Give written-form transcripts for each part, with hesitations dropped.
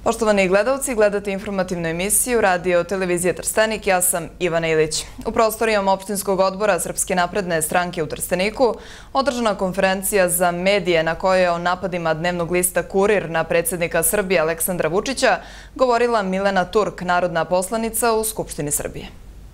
Poštovani gledalci, gledate informativnu emisiju Radio Televizije Trstenik. Ja sam Ivana Ilić. U prostorijama opštinskog odbora Srpske napredne stranke u Trsteniku održana konferencija za medije na kojoj je o napadima dnevnog lista Kurir na predsjednika Srbije Aleksandra Vučića govorila Milena Turk, narodna poslanica u Skupštini Srbije.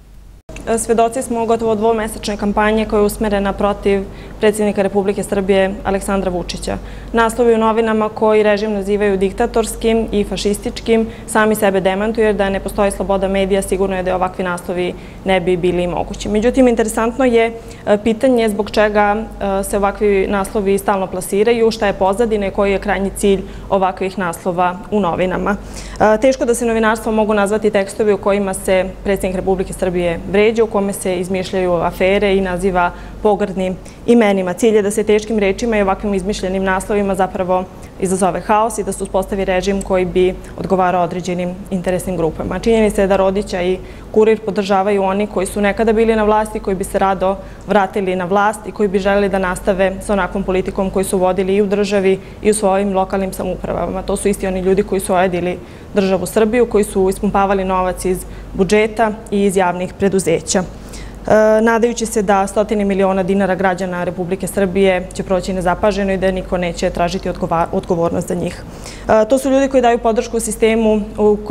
Svedoci smo gotovo dvomesečne kampanje koja je usmerena protiv predsjednika Republike Srbije Aleksandra Vučića. Naslovi u novinama koji režim nazivaju diktatorskim i fašističkim sami sebe demantuju, jer da ne postoji sloboda medija, sigurno je da ovakvi naslovi ne bi bili mogući. Međutim, interesantno je pitanje zbog čega se ovakvi naslovi stalno plasiraju, šta je pozadina i koji je krajnji cilj ovakvih naslova u novinama. Teško da se novinarstvo mogu nazvati tekstovi u kojima se predsjednik Republike Srbije vređa, u kome se izmišljaju afere i naziva pogrdnim imenima. Cilj je da se teškim rečima i ovakvim izmišljenim naslovima zapravo izazove haos i da se uspostavi režim koji bi odgovarao određenim interesnim grupama. Činjenica je da Rodića i Kurir podržavaju oni koji su nekada bili na vlasti, koji bi se rado vratili na vlast i koji bi želeli da nastave sa onakvom politikom koju su vodili i u državi i u svojim lokalnim samoupravama. To su isti oni ljudi koji su ojedili državu Srbiju, koji su ispumpavali novac iz budžeta i iz javnih preduzeća. Nadajući se da stotine miliona dinara građana Republike Srbije će proći nezapaženo i da niko neće tražiti odgovornost za njih. To su ljudi koji daju podršku sistemu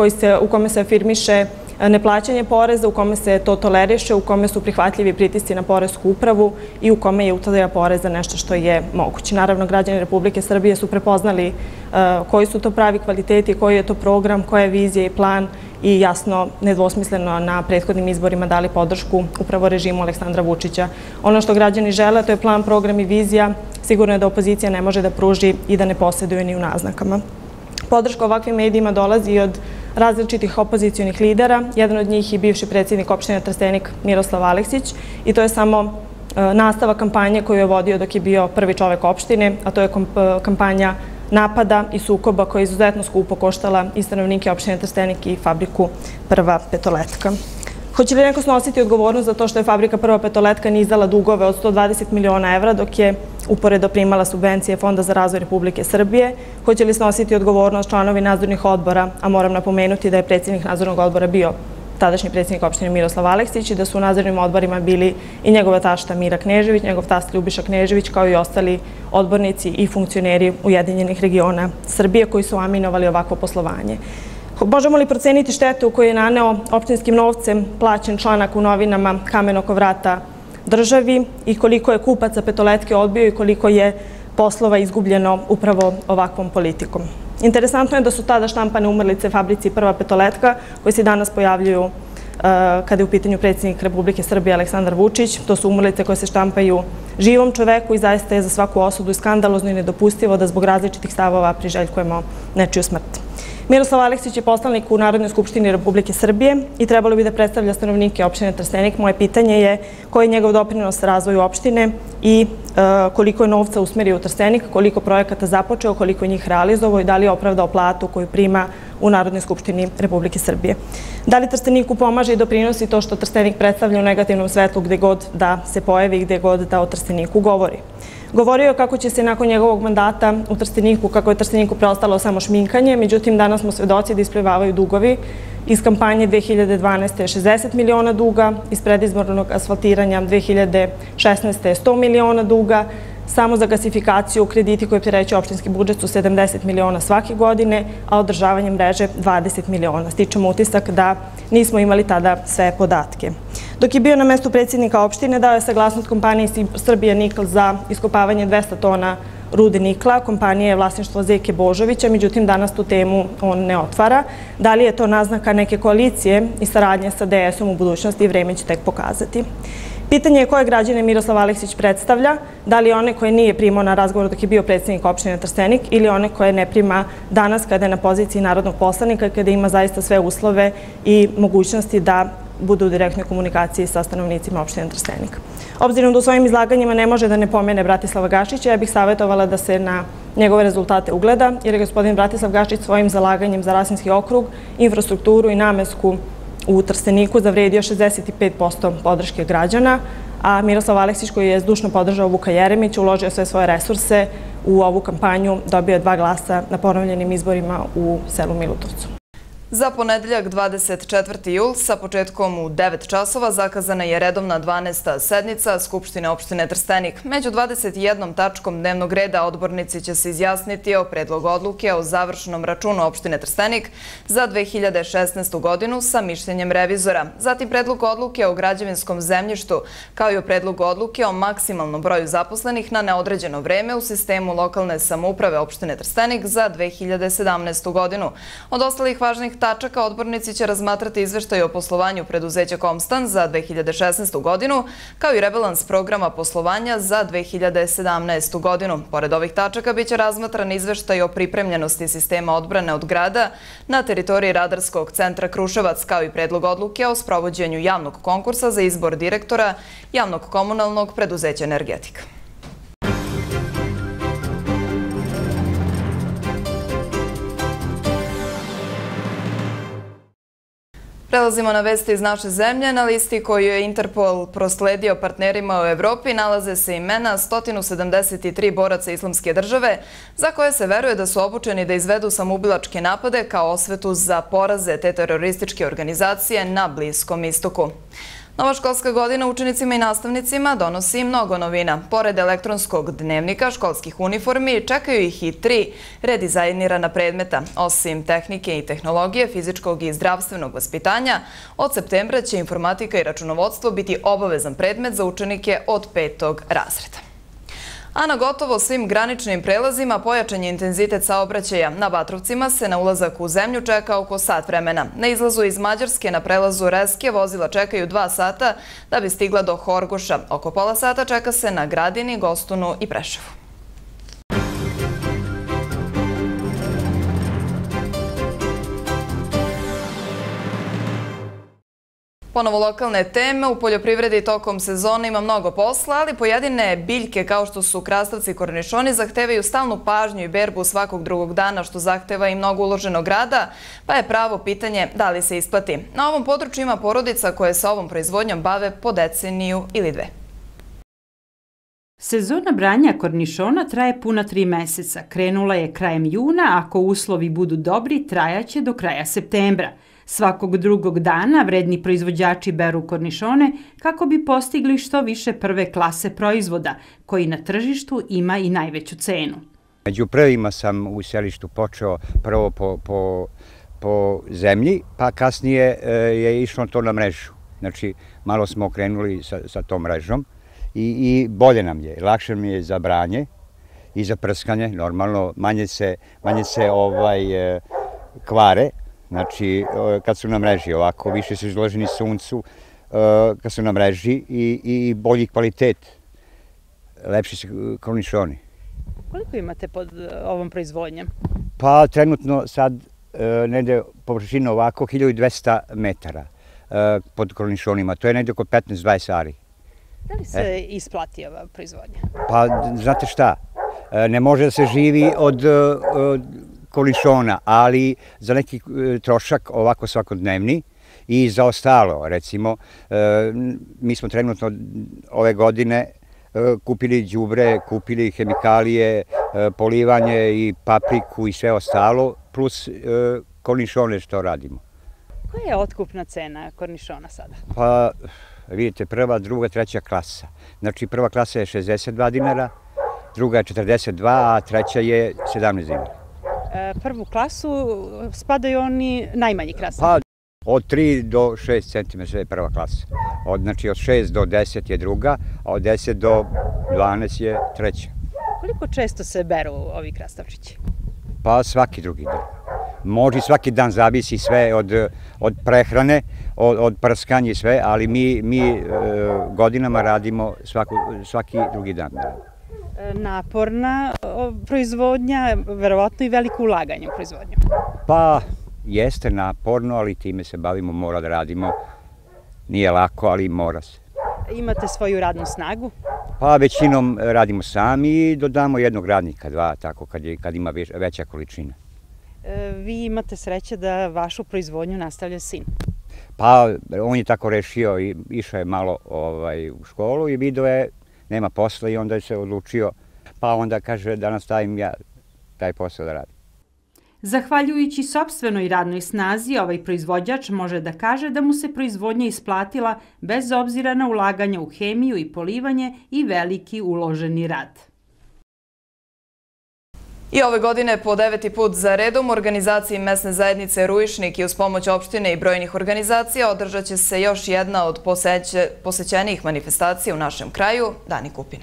u kome se afirmiše neplaćanje poreza, u kome se to toleriše, u kome su prihvatljivi pritisci na poresku upravu i u kome je utaja poreza nešto što je moguće. Naravno, građani Republike Srbije su prepoznali koji su to pravi kvaliteti, koji je to program, koja je vizija i plan i jasno, nedvosmisleno na prethodnim izborima dali podršku upravo režimu Aleksandra Vučića. Ono što građani žele, to je plan, program i vizija. Sigurno je da opozicija ne može da pruži i da ne posjeduje ni u naznakama. Podrška ovakvim medijima dolazi i od različitih opozicionih lidera. Jedan od njih je bivši predsjednik opštine Trstenik Miroslav Aleksić i to je samo nastava kampanje koju je vodio dok je bio prvi čovek opštine, a to je kampanja napada i sukoba koja je izuzetno skupo koštala i stanovnike opštine Trstenik i fabriku Prva petoletka. Hoće li neko snositi odgovornost za to što je fabrika Prva petoletka nizala dugove od 120 miliona evra dok je uporedo primala subvencije Fonda za razvoj Republike Srbije? Hoće li snositi odgovornost članovi nadzornih odbora, a moram napomenuti da je predsjednik nadzornog odbora bio tadašnji predsjednik opštine Miroslav Aleksić i da su u nadzornim odborima bili i njegova tašta Mira Knežević, njegov tast Ljubiša Knežević, kao i ostali odbornici i funkcioneri Ujedinjenih regiona Srbije koji su aminovali ovakvo poslovanje. Možemo li proceniti štetu koju je naneo opštinskim novcem plaćen članak u novinama Kamen oko vrata državi i koliko je kupaca petoletke odbio i koliko je poslova izgubljeno upravo ovakvom politikom? Interesantno je da su tada štampane umrlice fabrici Prva petoletka koje se danas pojavljuju kada je u pitanju predsjednik Republike Srbije Aleksandar Vučić. To su umrlice koje se štampaju živom čoveku i zaista je za svaku osudu i skandalozno i nedopustivo da zbog različitih stavova priželjkujemo nečiju smrt. Miroslav Aleksić je poslanik u Narodnoj skupštini Republike Srbije i trebalo bi da predstavlja stanovnike opštine Trstenik. Moje pitanje je koji je njegov doprinos razvoju opštine i koliko je novca usmerio u Trstenik, koliko projekata započeo, koliko je njih realizovao i da li je opravdao platu koju prima u Narodnoj skupštini Republike Srbije. Da li Trsteniku pomaže i doprinosi to što Trstenik predstavlja u negativnom svetlu gde god da se pojavi i gde god da o Trsteniku govori? Govorio je kako će se nakon njegovog mandata u Trsteniku, kako je Trsteniku preostalo samo šminkanje, međutim danas smo svedoci da isplivavaju dugovi. Iz kampanje 2012. je 60 miliona duga, iz predizbornog asfaltiranja 2016. je 100 miliona duga, samo za gasifikaciju krediti koji opterećuju opštinski budžet su 70 miliona svake godine, a održavanje mreže 20 miliona. Stičemo utisak da nismo imali tada sve podatke. Dok je bio na mestu predsjednika opštine, dao je saglasnost kompaniji Srbija Nikl za iskopavanje 200 tona rude nikla. Kompanija je vlasništvo Zeke Božovića, međutim danas tu temu on ne otvara. Da li je to naznaka neke koalicije i saradnje sa DS-om u budućnosti, vreme će tek pokazati. Pitanje je koje građane Miroslav Aleksić predstavlja, da li one koje nije primao na razgovor dok je bio predsjednik opštine Trstenik ili one koje ne prima danas kada je na poziciji narodnog poslanika, kada ima zaista sve uslove i mogućnosti da budu u direktnoj komunikaciji sa stanovnicima opštine Trstenik. Obzirom da u svojim izlaganjima ne može da ne pomene Bratislava Gašića, ja bih savjetovala da se na njegove rezultate ugleda, jer je gospodin Bratislav Gašić svojim zalaganjem za Rasinski okrug, infrastrukturu i namensku u Trsteniku zavredio 65% podrške građana, a Miroslav Aleksić, koji je zdušno podržao Vuka Jeremića, uložio sve svoje resurse u ovu kampanju dobio 2 glasa na ponovljenim izborima u selu Milutovcu. Za ponedeljak 24. jul sa početkom u 9 časova zakazana je redovna 12. sednica Skupštine opštine Trstenik. Među 21 tačkom dnevnog reda odbornici će se izjasniti o predlogu odluke o završnom računu opštine Trstenik za 2016. godinu sa mišljenjem revizora. Zatim predlog odluke o građevinskom zemljištu, kao i o predlogu odluke o maksimalnom broju zaposlenih na neodređeno vreme u sistemu lokalne samouprave opštine Trstenik za 2017. godinu. Od ostalih važnih tačaka odbornici će razmatrati izveštaj o poslovanju preduzeća Komstan za 2016. godinu, kao i rebalans programa poslovanja za 2017. godinu. Pored ovih tačaka biće razmatran izveštaj o pripremljenosti sistema odbrane od grada na teritoriji Radarskog centra Kruševac, kao i predlog odluke o sprovođenju javnog konkursa za izbor direktora javnog komunalnog preduzeća Energetika. Prelazimo na vesti iz naše zemlje. Na listi koju je Interpol prosledio partnerima u Evropi nalaze se imena 173 boraca Islamske države za koje se veruje da su obučeni da izvedu samoubilačke napade kao osvetu za poraze te terorističke organizacije na Bliskom istoku. Nova školska godina učenicima i nastavnicima donosi mnogo novina. Pored elektronskog dnevnika, školskih uniformi, čekaju ih i 3 redizajnirana predmeta. Osim tehnike i tehnologije, fizičkog i zdravstvenog vaspitanja, od septembra će informatika i računovodstvo biti obavezan predmet za učenike od 5. razreda. A na gotovo svim graničnim prelazima pojačan je intenzitet saobraćaja. Na Batrovcima se na ulazak u zemlju čeka oko sat vremena. Na izlazu iz Mađarske na prelazu Reske vozila čekaju 2 sata da bi stigla do Horgoša. Oko pola sata čeka se na Gradini, Gostunu i Preševu. Ponovo lokalne teme. U poljoprivredi tokom sezone ima mnogo posla, ali pojedine biljke kao što su krastavci i kornišoni zahtevaju stalnu pažnju i berbu svakog drugog dana, što zahteva i mnogo uloženog rada, pa je pravo pitanje da li se isplati. Na ovom području ima porodica koje se ovom proizvodnjom bave po deceniju ili 2. Sezona branja kornišona traje puna 3 meseca. Krenula je krajem juna, ako uslovi budu dobri, trajaće do kraja septembra. Svakog drugog dana vredni proizvođači beru kornišone kako bi postigli što više prve klase proizvoda, koji na tržištu ima i najveću cenu. Među prvima sam u selištu počeo prvo po zemlji, pa kasnije je išlo to na mrežu. Znači, malo smo okrenuli sa tom mrežom i bolje nam je, lakše mi je za branje i za prskanje, normalno, manje se kvare. Znači, kad su na mreži ovako, više su izloženi suncu kad su na mreži i bolji kvalitet, lepši su kornišoni. Koliko imate pod ovom proizvodnjom? Pa trenutno sad negde površina ovako 1200 metara pod kornišonima, to je negde oko 15-20 ari. Da li se isplati ova proizvodnja? Pa znate šta, ne može da se živi od kornišona, ali za neki trošak ovako svakodnevni i za ostalo, recimo, mi smo trenutno ove godine kupili đubre, kupili hemikalije, polivanje i papriku i sve ostalo, plus kornišone što radimo. Koja je otkupna cena kornišona sada? Pa vidite, prva, druga, treća klasa. Znači prva klasa je 62 dinara, druga je 42, a treća je 17 dinara. Prvu klasu spadaju oni najmanji krasni? Pa od 3 do 6 cm je prva klasa. Znači od 6 do 10 je druga, a od 10 do 12 je treća. Koliko često se beru ovi krastavčići? Pa svaki drugi dan. Može i svaki dan, zavisi sve od prehrane, od prskanja i sve, ali mi godinama radimo svaki drugi dan. Naporna proizvodnja, verovatno i veliko ulaganje u proizvodnju. Pa jeste naporno, ali time se bavimo, mora da radimo. Nije lako, ali mora se. Imate svoju radnu snagu? Pa većinom radimo sami i dodamo jednog radnika, 2, tako kad ima veća količina. Vi imate sreće da vašu proizvodnju nastavlja sin? Pa on je tako rešio i išao je malo u školu i video je nema posla i onda je se odlučio. pa onda kaže da nastavim ja taj posao da radim. Zahvaljujući sopstvenoj radnoj snazi, ovaj proizvođač može da kaže da mu se proizvodnja isplatila bez obzira na ulaganja u hemiju i polivanje i veliki uloženi rad. I ove godine po 9. put za redom u organizaciji mesne zajednice Ruišnik i uz pomoć opštine i brojnih organizacija održat će se još jedna od posećenijih manifestacija u našem kraju, Dani kupine.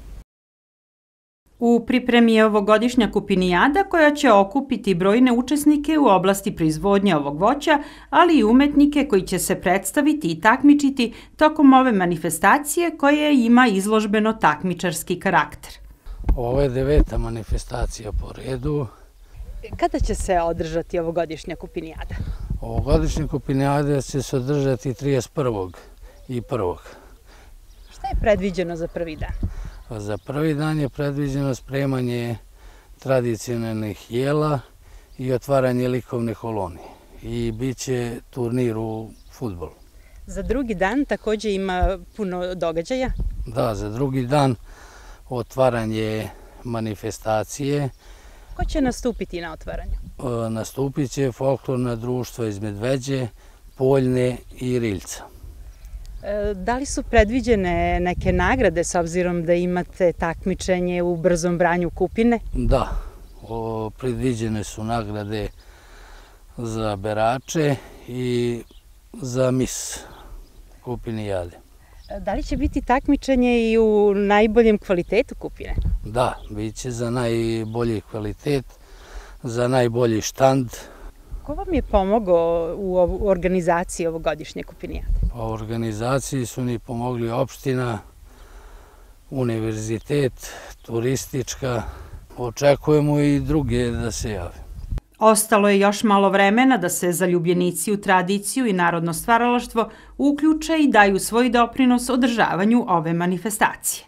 U pripremi je ovogodišnja kupinijada koja će okupiti brojne učesnike u oblasti proizvodnje ovog voća, ali i umetnike koji će se predstaviti i takmičiti tokom ove manifestacije koja ima izložbeno-takmičarski karakter. Ovo je 9. manifestacija po redu. Kada će se održati ovogodišnja kupinijada? Ovogodišnja kupinijada će se održati 31. i 1. Šta je predviđeno za prvi dan? Za prvi dan je predviđeno spremanje tradicionalnih jela i otvaranje likovne kolonije. I bit će turnir u fudbalu. Za drugi dan također ima puno događaja? Da, za drugi dan otvaranje manifestacije. Ko će nastupiti na otvaranju? Nastupit će folklorna društva iz Medveđe, Poljne i Riljca. Da li su predviđene neke nagrade s obzirom da imate takmičenje u brzom branju kupine? Da, predviđene su nagrade za berače i za mis kupinijade. Da li će biti takmičenje i u najboljem kvalitetu kupine? Da, bit će za najbolji kvalitet, za najbolji štand. Ko vam je pomogao u organizaciji ovogodišnje kupinijade? U organizaciji su ni pomogli opština, univerzitet, turistička. Očekujemo i druge da se jave. Ostalo je još malo vremena da se zaljubljenici u tradiciju i narodno stvaralaštvo uključe i daju svoj doprinos održavanju ove manifestacije.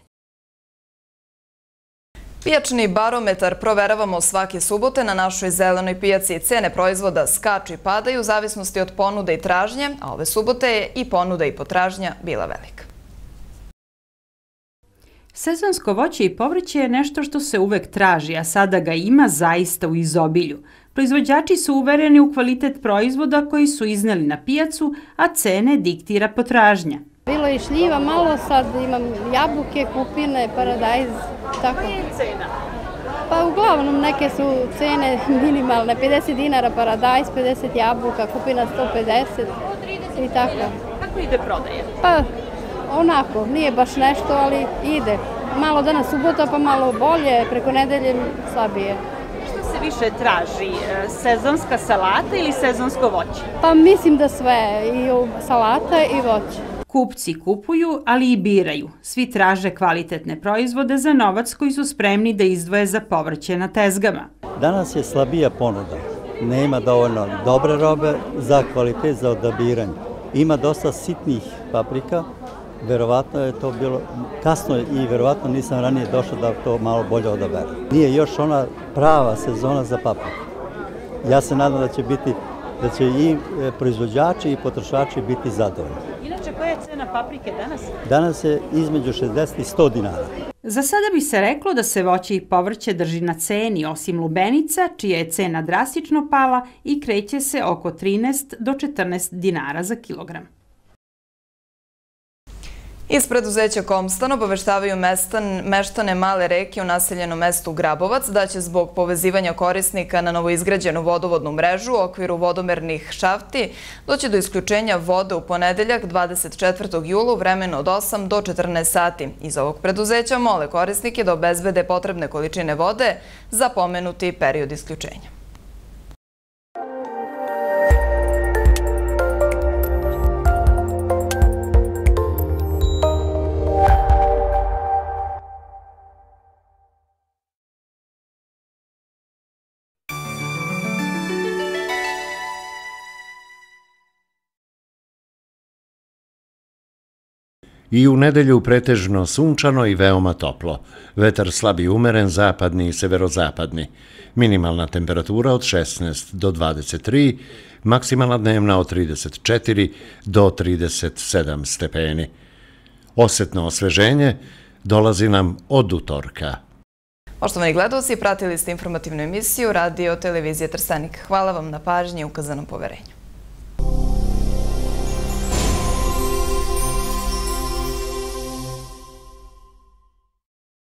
Pijačni barometar proveravamo svake subote na našoj zelenoj pijaci. Cene proizvoda skaču i padaju u zavisnosti od ponude i tražnje, a ove subote je i ponuda i potražnja bila velika. Sezonsko voće i povrće je nešto što se uvek traži, a sada ga ima zaista u izobilju. Proizvođači su uvereni u kvalitet proizvoda koji su izneli na pijacu, a cene diktira potražnja. Bilo je šljiva malo, sad imam jabuke, kupine, paradajz, tako. Koja je cena? Pa uglavnom neke su cene minimalne, 50 dinara paradajz, 50 jabuka, kupina 150 i tako. Kako ide prodaja? Pa onako, nije baš nešto, ali ide. Malo danas subota, pa malo bolje, preko nedelje slabije. Što se više traži, sezonska salata ili sezonsko voće? Pa mislim da sve, i salata i voće. Kupci kupuju, ali i biraju. Svi traže kvalitetne proizvode za novac koji su spremni da izdvoje za povrće na tezgama. Danas je slabija ponuda. Nema dovoljno dobre robe za kvalitet za odabiranje. Ima dosta sitnih paprika. Verovatno je to bilo kasno i verovatno nisam ranije došao da to malo bolje odabere. Nije još ona prava sezona za papriku. Ja se nadam da će i proizvođači i potrošači biti zadovoljni. Inače, koja je cena paprike danas? Danas je između 60 i 100 dinara. Za sada bi se reklo da se voće i povrće drži na ceni, osim lubenica, čija je cena drastično pala i kreće se oko 13 do 14 dinara za kilogram. Iz preduzeća Komstan obaveštavaju meštane Male Reke u naseljenom mestu Grabovac da će zbog povezivanja korisnika na novoizgrađenu vodovodnu mrežu u okviru vodomernih šafti doći do isključenja vode u ponedeljak 24. jula u vremenu od 8 do 14 sati. Iz ovog preduzeća mole korisnike da obezbede potrebne količine vode za pomenuti period isključenja. I u nedelju pretežno sunčano i veoma toplo. Vetar slab i umeren, zapadni i severozapadni. Minimalna temperatura od 16 do 23, maksimalna dnevna od 34 do 37 stepeni. Osetno osveženje dolazi nam od utorka. Poštovani gledaoci, pratili ste informativnu emisiju Radio Televizije Trstenik. Hvala vam na pažnji i ukazanom poverenju.